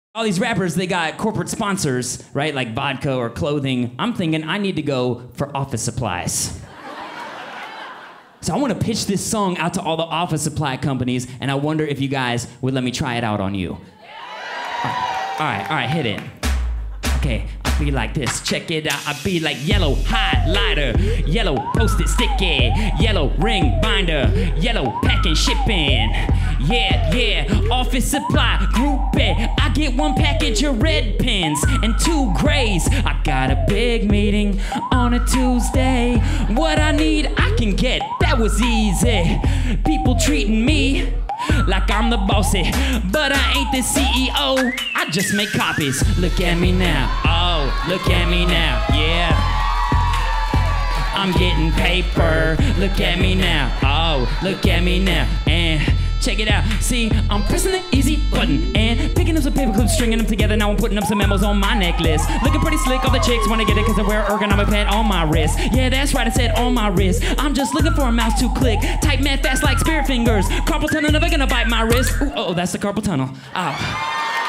All these rappers, they got corporate sponsors, right? Like vodka or clothing. I'm thinking I need to go for office supplies. So I want to pitch this song out to all the office supply companies, and I wonder if you guys would let me try it out on you. All right, hit it. Okay, I be like this, check it out. I be like yellow highlighter, yellow post-it sticky, yellow ring binder, yellow packing shipping. Yeah, office supply groupie. I get 1 package of red pens and 2 grays. I got a big meeting on a Tuesday. What I need, I can get, that was easy. People treating me like I'm the bossy, but I ain't the CEO. I just make copies. Look at me now. Oh, look at me now. Yeah. I'm getting paper. Look at me now. Oh, look at me now. And check it out. See, I'm pressing the easy button and picking up some paper clips, stringing them together. Now I'm putting up some memos on my necklace. Looking pretty slick. All the chicks wanna get it cause I wear an ergonomic pad on my wrist. Yeah, that's right, I said on my wrist. I'm just looking for a mouse to click. Type mad fast like spirit fingers. Carpal tunnel never gonna bite my wrist. Ooh, oh, that's the carpal tunnel. Ow.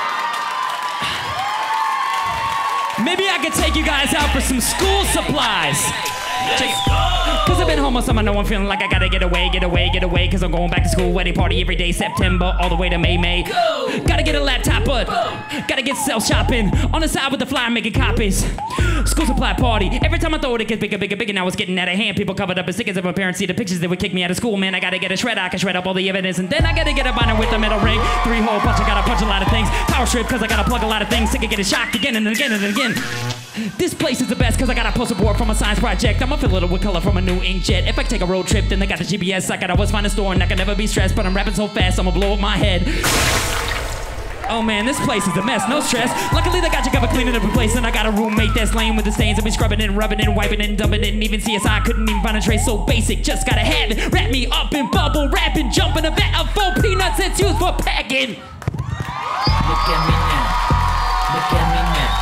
Maybe I could take you guys out for some school supplies. Check it. Cause I've been home all summer, no I'm feeling like I gotta get away. Cause I'm going back to school, wedding party every day, September all the way to May. Gotta get a laptop, but gotta get self shopping. On the side with the flyer making copies. School supply party, every time I throw it, it gets bigger. Now it's getting out of hand. People covered up as stickers if my parents see the pictures, they would kick me out of school. Man, I gotta get a shredder, I can shred up all the evidence. And then I gotta get a binder with a metal ring. 3-hole punch, I gotta punch a lot of things. Power strip, cause I gotta plug a lot of things. Sick of getting shocked again and again and again. This place is the best cause I got a poster board from a science project. I'ma fill it up with color from a new inkjet. If I take a road trip, then they got the GPS. I gotta always find a store and I can never be stressed. But I'm rapping so fast, I'ma blow up my head. Oh man, this place is a mess, no stress. Luckily they got you covered, cleaning up and replacing. I got a roommate that's lame with the stains. I'll be scrubbing it and rubbing it and wiping it and dumping it. And even CSI couldn't even find a trace so basic. Just gotta have it, wrap me up in bubble wrap and jump in a vat of 4 peanuts it's used for packing. Look at me now, look at me now.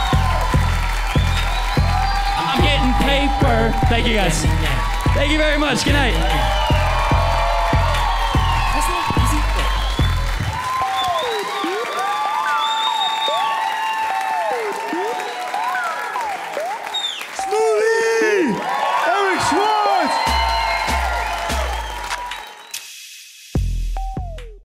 I'm getting paper. Thank you guys. Thank you very much, good night.